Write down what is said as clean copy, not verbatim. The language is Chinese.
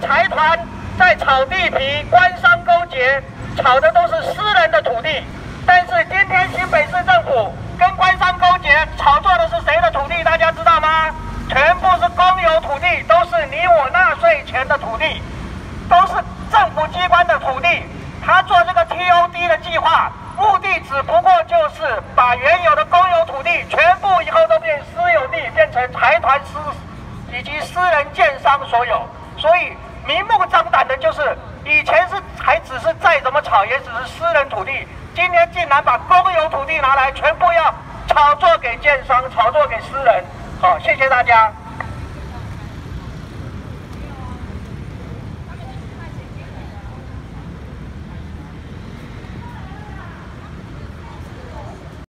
财团在炒地皮、官商勾结，炒的都是私人的土地。但是今天新北市政府跟官商勾结，炒作的是谁的土地？大家知道吗？全部是公有土地，都是你我纳税钱的土地，都是政府机关的土地。他做这个 TOD 的计划，目的只不过就是把原有的公有土地全部以后都变私有地，变成财团以及私人建商所有。所以明目张胆的就是，以前还只是再怎么炒也只是私人土地，今天竟然把公有土地拿来全部要炒作给建商，炒作给私人。好，谢谢大家。